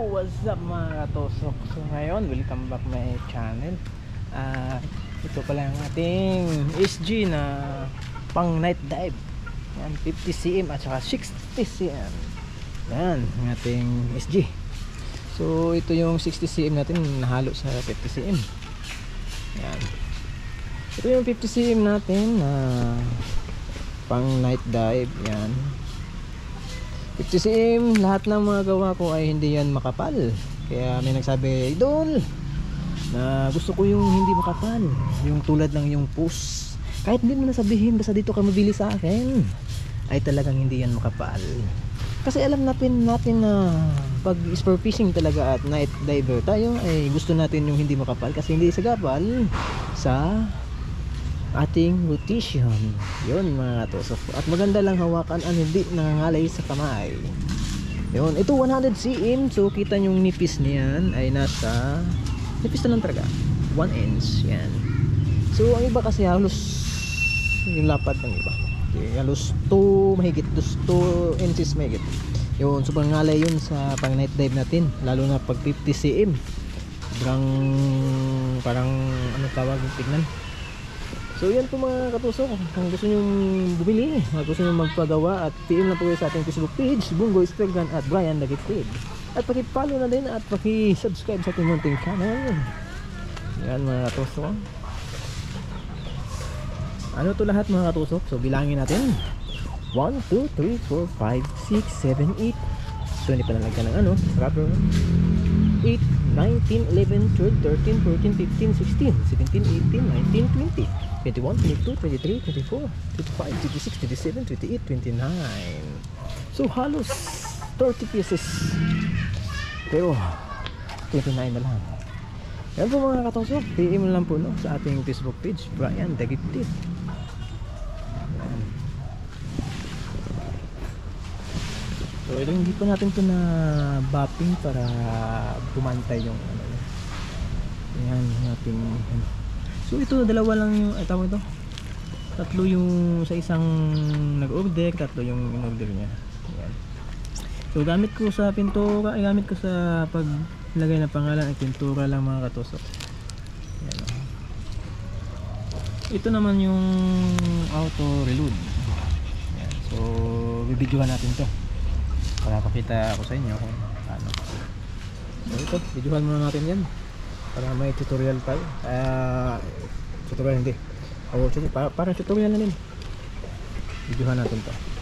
What's up mga katosok? So ngayon, welcome back my channel. Ito pala ang ating SG na pang night dive. Yan, 50 cm at saka 60 cm. Yan, ang ating SG. So ito yung 60 cm natin nahalo sa 50 cm. Yan. Ito yung 50 cm natin na pang night dive. Yan, 50 cm, lahat ng mga gawa ko ay hindi yan makapal. Kaya may nagsabi, Idol, na gusto ko yung hindi makapal, yung tulad ng yung push. Kahit hindi mo nasabihin, basta dito ka mabili sa akin, ay talagang hindi yan makapal. Kasi alam natin na pag sport fishing talaga at night diver tayo, ay gusto natin yung hindi makapal kasi hindi sagapal sa ating rotation. Yun mga katusok. At maganda lang hawakan at hindi nangangalay sa kamay. Yun, ito 100 cm. So kita yung nipis niyan ay nasa nipis na lang talaga 1 inch. Yan. So ang iba kasi halos yung lapad ng iba, okay, halos 2 mahigit, 2 inches mahigit. Yun, so pangalay yun sa pang night dive natin, lalo na pag 50 cm. Parang ano tawag yung tignan. So yan po mga katusok, kung gusto nyo bumili, kung gusto nyo magpagawa, at PM lang po kayo sa ating Facebook page, Bungo Instagram at Brian Dagitid. At paki-follow na din at paki-subscribe sa ating munting channel. Yan mga katusok. Ano to lahat mga katusok? So bilangin natin 1, 2, 3, 4, 5, 6, 7, 8. 20 pa nalagyan ng ano, rubber. 8, 9, 10, 11, 12, 13, 14, 15, 16, 17, 18, 19, 20, 21, 22, 23, 24, 25, 26, 27, 28, 29. So halos 30 pieces, pero 29 na lang. Yan po mga katosok, PM lang po no, sa ating Facebook page, Brian Dagitid. So ito, hindi pa natin ito na bapping para bumantay yung ano. Yan natin. So ito dalawa lang yung tawag ito. Tatlo yung sa isang nag-order, tatlo yung in-order niya. Yan. So gamit ko sa pintura, gamit ko sa paglagay ng pangalan ay pintura lang mga katosok. Yan. Ito naman yung auto reload. Yan. So bibidyohan natin to para pakita ko sa inyo kung ano. So ito, videohan muna natin yan para may tutorial tayo. Tutorial hindi. Parang tutorial na din. Videohan natin to.